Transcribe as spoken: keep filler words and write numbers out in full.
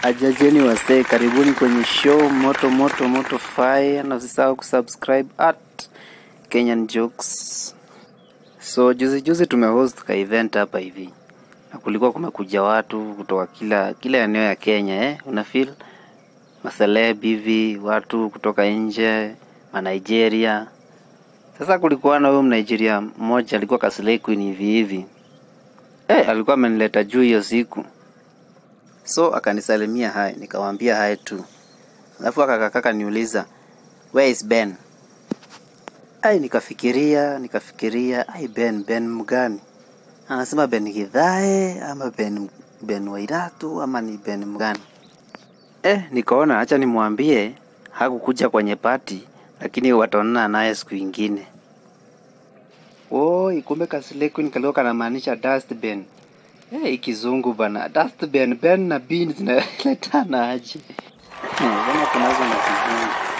Ajajeni wase, karibuni kwenye show moto moto moto fire, na usisahau kusubscribe at Kenyan Jokes. So juzi juzi tumehost ka event hapa hivi. Na kulikuwa kumekuja watu kutoka kila kila eneo ya Kenya eh, una feel? Maseleb hivi, watu kutoka nje, ma Nigeria. Sasa kulikuwa na huyo Nigeria mmoja alikuwa Kaslay Queen hivi hivi. Eh, alikuwa amenileta juu hiyo siku. So akanisalimia hai, nikamwambia hai tu. Alafu akakaka niuliza, "Where is Ben?" Ai nikafikiria, nikafikiria, ai Ben, Ben mgani? Anasema Ben Githae ama Ben Ben Wairatu ama ni Ben mgani? Eh, nikaona acha nimwambie hakukuja kwenye party, lakini wataonana naye siku nyingine. Oh, ikumbe Kaslay Queen kalikuwa kanamaanisha dustbin. Eh, ikizungu bana, dustbin, Ben na beans zinaletana aje? Hmm, kama tunazo na kizungu.